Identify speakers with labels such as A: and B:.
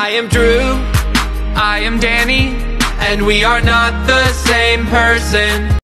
A: I am Drew, I am Danny, and we are not the same person.